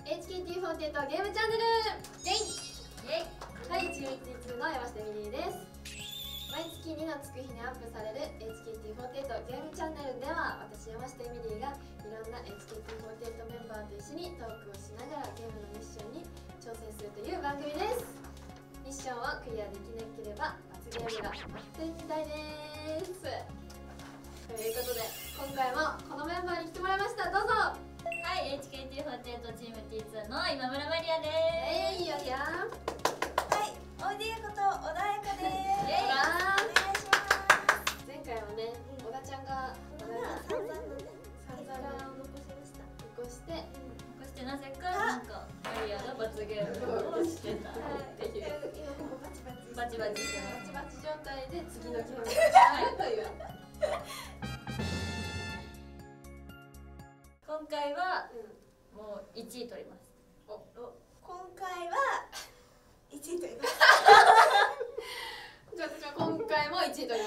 HKT48 ゲームチャンネルイェイはい、チームT2の山下美里です。毎月2のつく日にアップされる HKT48 ゲームチャンネルでは、私山下美里がいろんな HKT48 メンバーと一緒にトークをしながらゲームのミッションに挑戦するという番組です。ミッションをクリアできなければ罰ゲームが待ってるみたいです。ということで今回もこのメンバーに来てもらいました。どうぞ。 はい、HKT48 チーム T2 の今村マリアです。 いいよいやはい、オーディエこと小田彩香です。 お願いします。 前回はね、小田ちゃんが散々のね、結果を残しました。 残してそしてなぜかなんかマリアが罰ゲームをしてたっていう。 今ここバチバチバチバチしてバチバチ状態で次のゲームをしたいという。 今回はもう1位取ります。 今回は1位取ります。 じゃあ私は今回も1位取ります。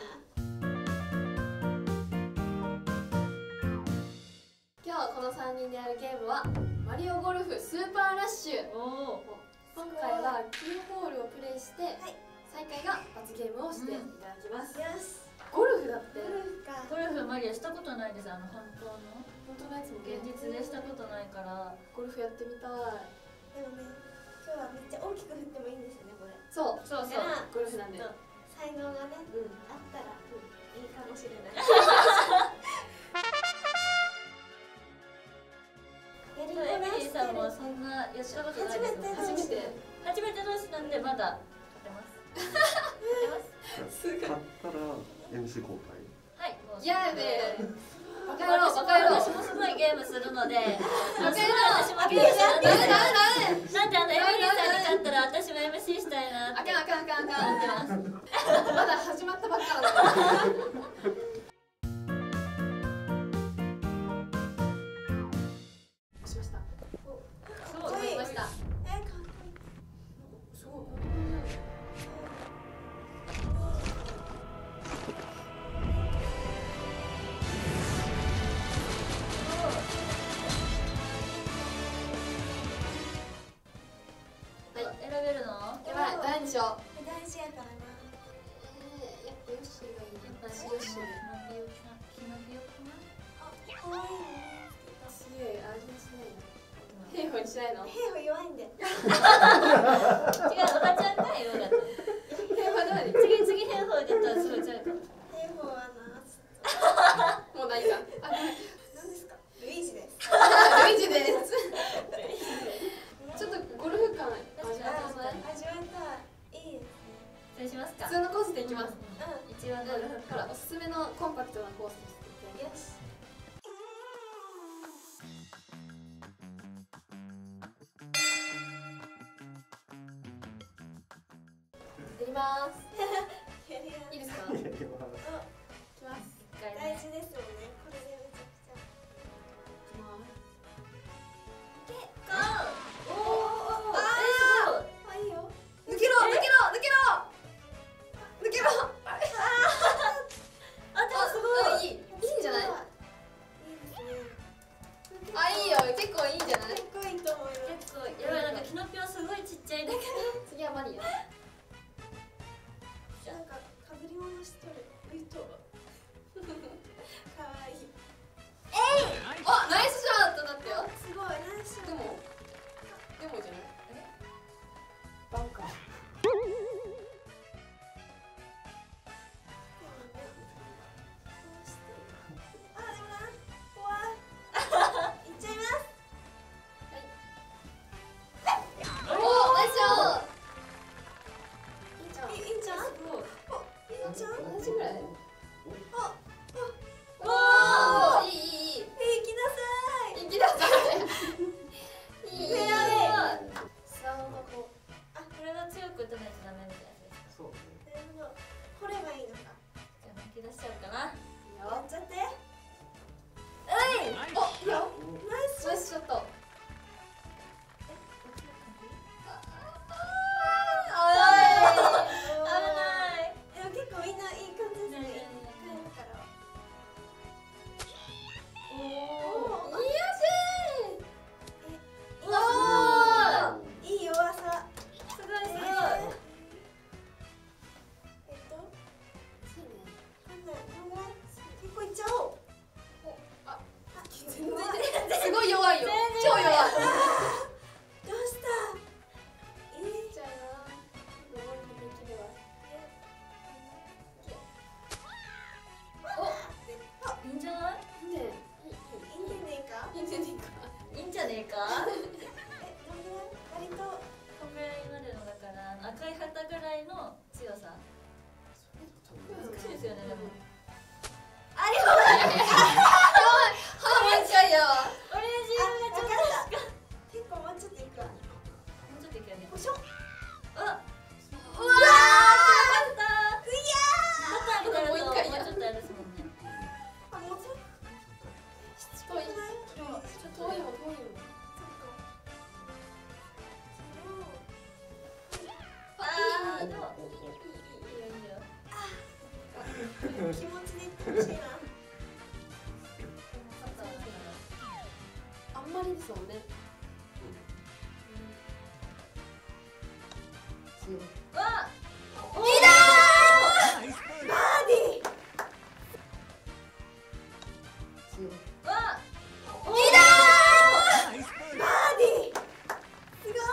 今日この3人でやるゲームはマリオゴルフスーパーラッシュ。今回は9ホールをプレイして、最下位が罰ゲームをしていただきます。 よし。 ゴルフだってゴルフマリアしたことないです。本当の本当のやつも現実でしたことないからゴルフやってみたい。 でもね、今日はめっちゃ大きく振ってもいいんですよね、これ。 そうそうだからゴルフなんで才能がね、あったらいいかもしれない。やりこエなしてミリーさんもる。 そんなやったことないですもん。 初めて初めて同士なんでまだ勝てます。 すぐ勝ったら MC 交代。 はい、もうやべえバカ野郎バカ野郎私もすごいゲームするので、 バカ野郎私もゲームするので、 ダメなんでエミリーさんに勝ったら私も MC したいなってあかんあかんあかんあかん思ってます。 まだ始まったばっかなんだ。しました。 そう思いました。 かっこいい。 すごい。 選べるの？ やばい、誰にしよう。 大事やからな。 やっぱヨッシーがいい。 私ヨッシー。 キノピオかな？ かわいいね。 すげえ味しないの。平凡にしないの。 兵法弱いんで。 違う、おばちゃんが色だった。 平凡ではね。 次変法で言ったらすごい強いかも。 兵法はな。 もうないか。あ、 何ですか？ルイージです。 ルイージです。ちょっとゴルフ感味わってますね。 味わったいいですね。 失礼しますか？ 普通のコースでいきます。 一番ゴルフほら、おすすめのコンパクトなコースですって。 よし。 やります。 やりやいいですか？ やります。 いきます。 大事ですよね。これでめちゃくちゃ。 いきます。 おお、 あ、いいよ。 抜けろ抜けろ抜けろ抜けろ。 あ、でもすごい。 いいんじゃない？ いいですね。 あ、いいよ、結構いいんじゃない？ 結構いいと思います。 結構やばい、なんかキノピオすごいちっちゃいんだけど。 次はマリア。 なんか被り物しとる。ウイト。可ゃねえか。 どんぐらい？割とこんぐらいまでのだから赤い旗ぐらいの強さ。難しいですよねでも。 ありがとう。 もう一回やわ。 オレンジあ、わかった。結構もうちょっといくわ。 もうちょっといくよね。 よいしょ。 あ、 うわ勝ったー。うやバターになるともう一回やもうちょっとあれですもんね。 ー。あ、もうちょっと。 遠い。 でもちょっと遠いも遠いも。 あーでもいいよいいよ。 気持ちでいってほしいな。 あんまりですもんね。 わバーディー。 わバーディー。すごい。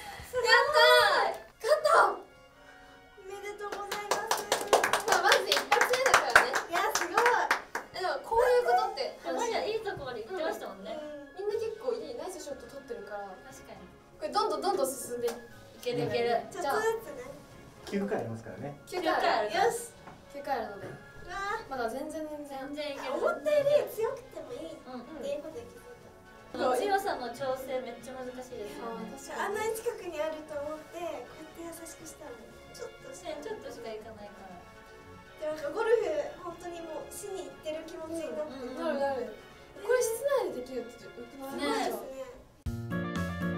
勝ったおめでとうございます。 まあまず一発目だからね。 いや、すごい。 でもこういうことってでもマジでいいところで言ってましたもんね。 みんな結構いいナイスショット取ってるから、 確かに。 これどんどん進んでいいけるいける。 ちょっとずつね。 9回ありますからね。 9 9回ある。 よし。 9回あるので、 うわまだ全然全然いける。 思ったより強くてもいいってうん。 いうことで気づい強さの調整めっちゃ難しいですよね。 た。あんなに近くにあると思ってこうやって優しくしたのにちょっとしてちょっとしかいかないから。 でもなんかゴルフ本当にもうしに行ってる気持ちになってうんなるなる。これ室内でできるってよくないすごいですね。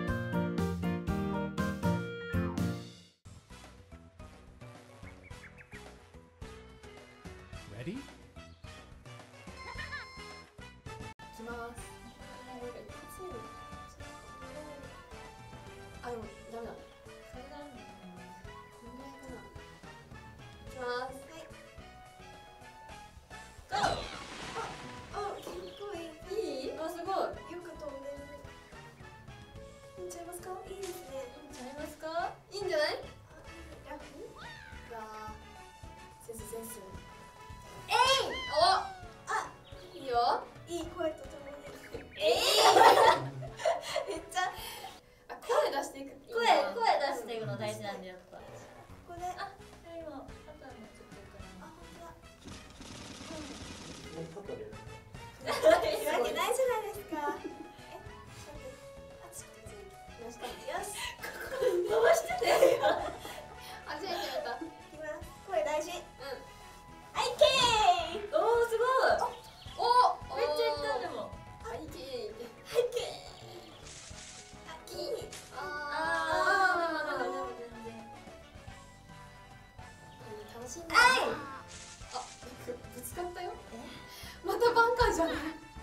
Ready? いきます。なんか一発目にあ、でもダメだ。 それがあるのこんぐらいかな。いきます。 あ、結構いい。 いい？ あ、すごい。 よく飛んでる。いいんちゃいますか？いいですね。 ちゃいますか？ いいんじゃない？ 楽？ うわー、センスセンス。 えい！ お、 あ、 いいよ。 いい声とともに。 えめっちゃあ、声出していく。 声出していくの大事なんだよやっぱ。 ここで。あ、 あ、今バターもちょっといくな。 本当だ。 もうちょっとで。 いるわけないじゃないですか。ちょっと待って。あ、ちょっとついて。 よし。 よし。 回してて。 初めて見た。 いきます。声大事。 うん。 はい、けー。 おお、すごい。 お、 めっちゃいったでも。 あ、いけいけ。 はい、けー。あ、いい。 あー、でも全然。 楽しんで。あ、ぶつかったよ。またバンカーじゃない。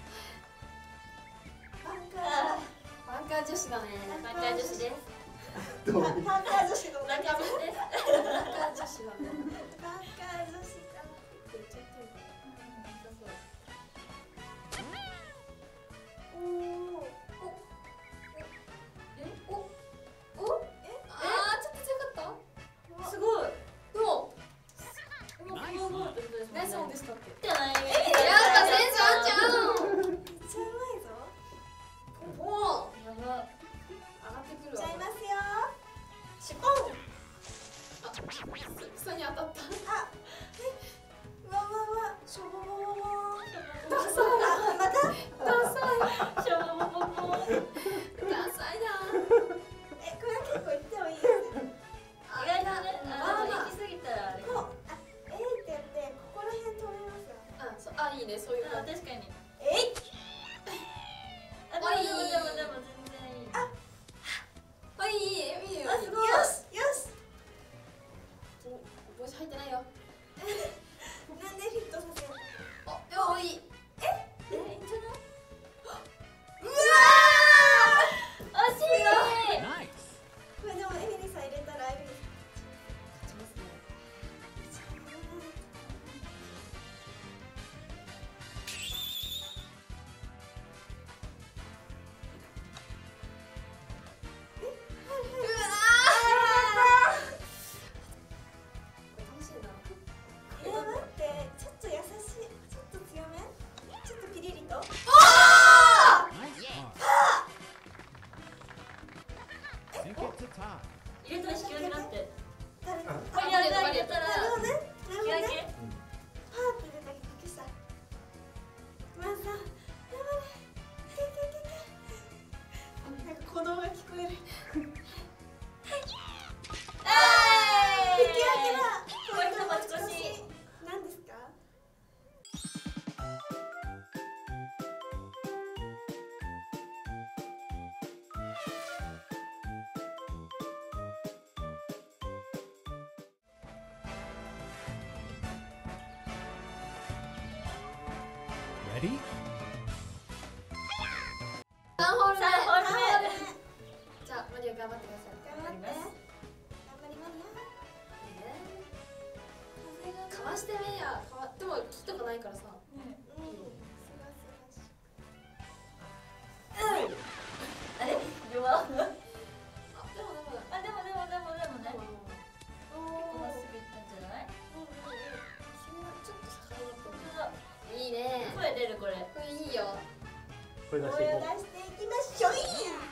バンカバンカー女子だね。 バンカー女子です。 ー。バンカー女子のバンカー女子です。 バンカー女子だね。 バンカー女子か。 言っちゃってる。 おお。 お、あー、ちょっと強かった。 すごい。 でも、 もうゴールってことですもんね。 ナイスオンでしたっけ。 じゃない。 やった、センスあんじゃん。 めっちゃうまいぞ。 おお、 やば。 上がってくるわ。 いっちゃいますよ。 シュポン。あ、草に当たった。 あ、うわうわうわ。しょぼぼぼぼ。 ダサい。 あ、また。 ダサい。 しょうも引き分けだ。 ポイント持ち越し。 何ですか？ Ready? 3ホール目。 3ホール目。 じゃあマリオ頑張ってください。 頑張って。頑張りますよ。 かわしてみや。でも木とかないからさ。 あれ弱あ、でもあ、でもね、結構まっすぐ行ったんじゃない？ 君はちょっと逆らって本当だ。 る。いいね。 声出るこれ。 これいいよ。 これ出していこ声を出していきましょう。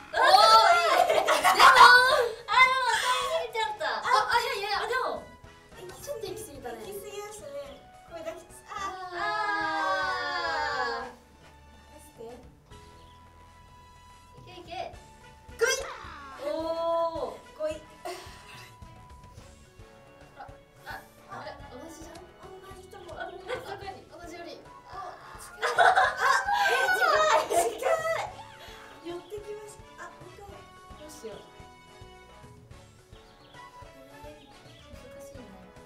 あ、でも声出ちゃった。 いやいや。 あ、でもちょっと行き過ぎたね。 行き過ぎましたね。声出し、 いけいけ。 グイおお。 5位。 あれ同じじゃん。 同じとこ。 同じより。 近い。寄ってきました。あ、向こう。 どうしよう。 難しいね。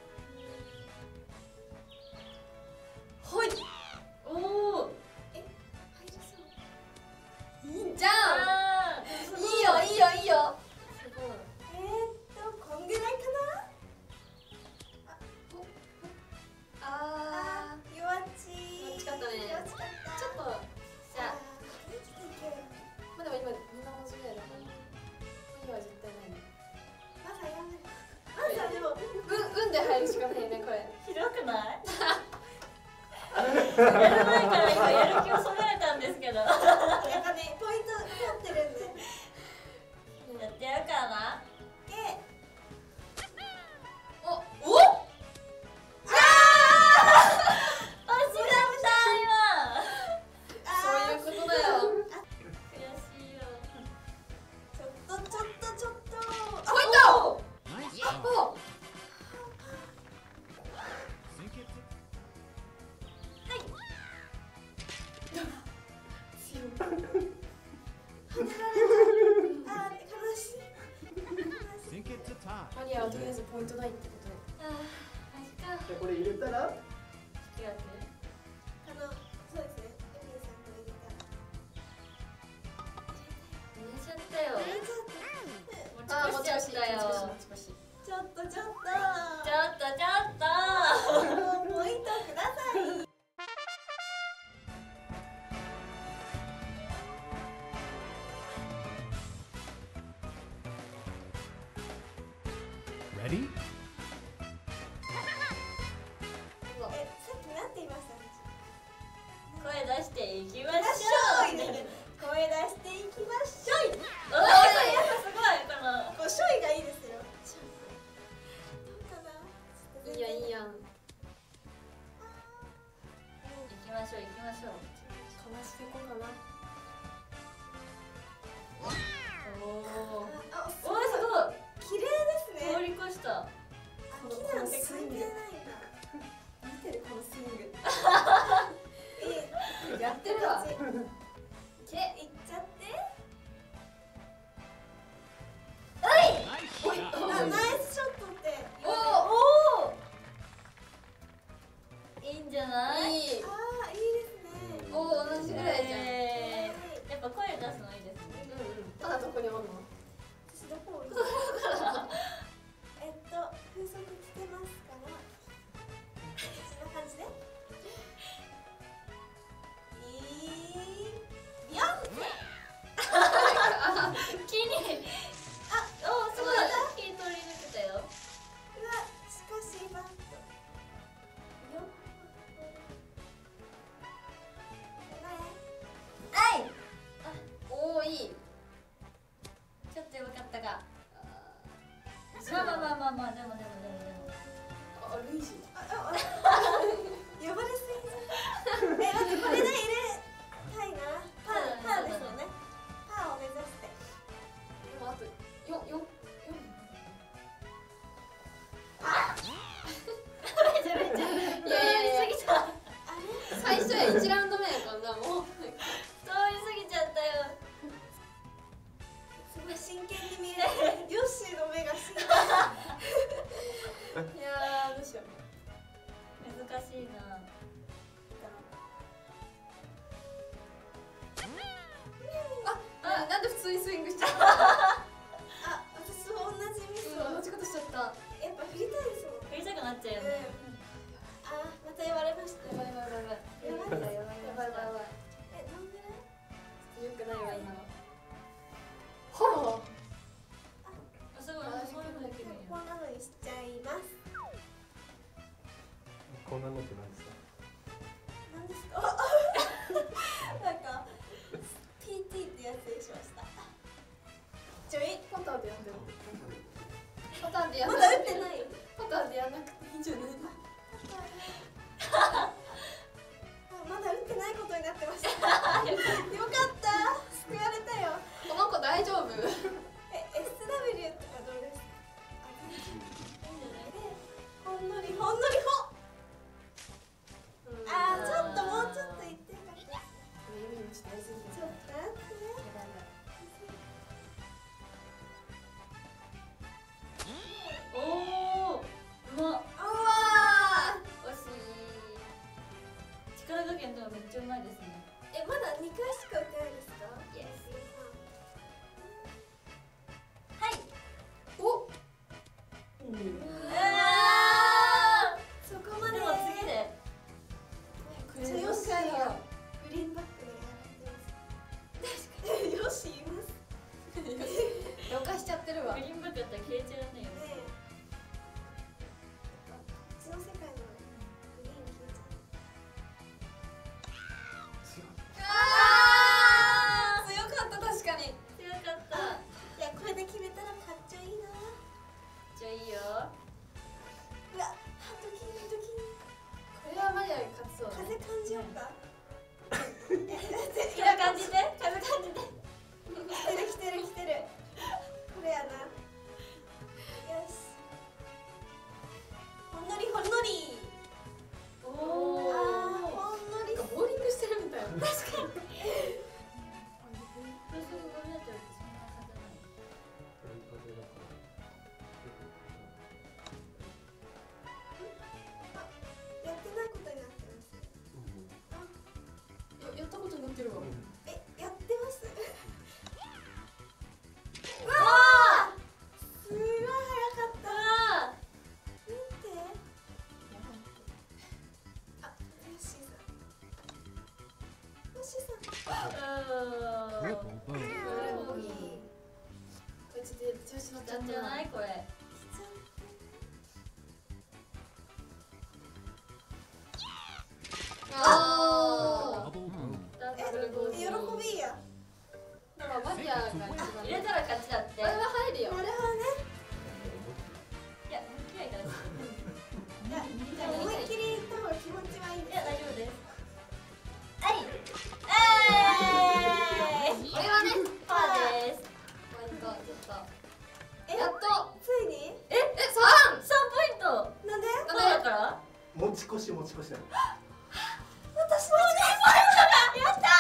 ほい。 おお。 入りそう。 いいじゃん。 あー、 いいよ。 すごい。 こんぐらいかな。弱っちー。 弱っちかったね弱っちかった。 ちょっとじゃあ生きていける。 まあでも今みんな同じぐらいだから。マリオは絶対ないね。 まだやめる。まだでも。 運で入るしかないねこれ。 ひどくない？やる前から今やる気をそがれたんですけど。ややっぱね、ポイント取ってるんで。 ってやるからな。 お惜しかった今。 そういうことだよ。 悔しいよ。 ちょっと。 ポイント。 Nice job. お Sink it. あー、悲しい。 Sink it to tie. マリアはとりあえずポイントないってことで。 あー、マジか。 う。じゃあこれ入れたら引き分け。 そうですね。エミリーさんこれ入れ入れちゃったよ。 た。入れちゃっ持ち越しちゃったよ。 持ち越し。 た。ちょっと。 ちょっと。 もうポイントください。 Ready? うわさっきなんて言いました？ 声出していきましょう。 声出していきましょう。 おー、やっぱすごいこの。 こうショイがいいですよ。どうかな。 いいやん。 行きましょう。 かましていこうかな。 おお。 あ、 おー、すごい。 綺麗ですね。 通り越した。 今真剣に見える。ヨッシーの目が真剣。 いやーどうしよう。 難しいな。 なんで普通にスイングしちゃったあ、私と同じミスを。 同じことしちゃった。 やっぱ振りたいですもん。 振りたくなっちゃうよね。 あ、また言われました。 やばいやばいやばいやばいです。 やばいやばいやばい。 え、どんぐらい？ よくないわ今の。ほう。 あ、すごい。そういうのできるんや。 こんなのにしちゃいます。 こんなのって何ですか？ なんですか？なんか PT ってやつにしました。ちょいパターンでやってる。パターンでやまんなくてだ打ってない。 パターンでやんなくていいんじゃないの？ まだ打ってないことになってました。よかった。救われたよ。 この子大丈夫？ え、SW とかどうですか？ほんのりほんのりほ。あー、ちょっともうちょっと言ってよかった。 耳にしてやりすぎてちょっと待って。 おお。うまっ。 うわ惜しい。 力加減とかめっちゃうまいですね。 ー。え、まだ2回しか打ってないですか？ イエス。 はい。 お。 そこまで。 でも次で。 ちょよしがグリーンバックでやられてます。確かによしいます。 了解しちゃってるわ。 グリーンバックだったら消えちゃうね。 ねえ。こっちの世界のグリーン消えちゃう。 あー強かった確かに。 強かった。 いや、これで決めたらかっちょいいな。 じゃあいいよ。 うわ、ドキンドキン。 これはマリアが勝つそうだね。 風感じようか。 いや感じて。風感じて。 来てる来てる来てる。これやな。よし。ほんのりほんのり。 おあー、 お。 ほんのり。 なんかボーリングしてるみたいな。確かに。 風速5メートルってそんな感じじゃない。 やってないことになってます。 やったことになってるわ。 え、やってます。うわー。すごい早かった。 あ見て。あ、ヨッシーさん。ヨッシーさん。 あ。 Triple bogey. これボギー。これちょっと調子乗っちゃなんじったゃないこれ。 あ Double bogey. ダえ、 ブルボギー。 喜びや。 あ。だからマリアが一番。 入れたら勝ちだって。 これは入るよ。 なるほどね。 いや、もう嫌いだし。 いや、じゃあ思いっきり言った方が気持ちはいいんです。 いや、大丈夫です。 これはね。 パーです。 割とちょっと。 え、 やっと。 ついに？ え、三。 3ポイント。 なんで？ どうだから持ち越しだよ。 私も10ポイントだ。 やった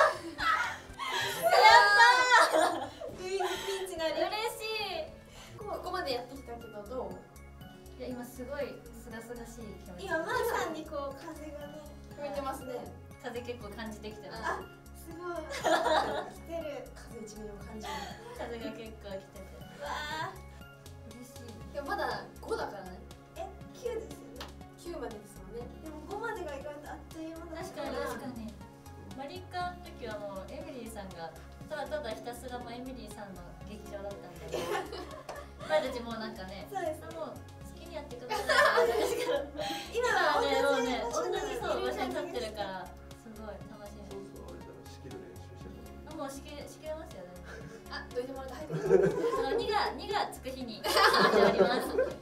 ルイにピンチなり。 ー嬉しここまでやってきたけどどう？ い。いや、今すごいすがすがしい気持ち。 今まさにこう風がね。 吹いてますね。 風結構感じてきてる。 あ、すごい。来てる。 風一面を感じる。 風が結構来てて。 うわ嬉しい。 でもまだ5だからね。 ー。え、9ですよね。 9までですもんね。 でも5までが意外とあっという間だった確かに確かに。マリカの時はもうエミリーさんがただただひたすらもうエミリーさんの劇場だったんで、私たちもうなんかね、 そうですね。 もう好きにやってくださいって感じですけど、 今は今はね、もうね、同同じじそう場所にいる立ってるからすごい楽しみ。 そうそう、あれだろ、仕切る練習してた。 もう仕切れますよね。 あ、どいてもらって早く。 2がつく日に決めております。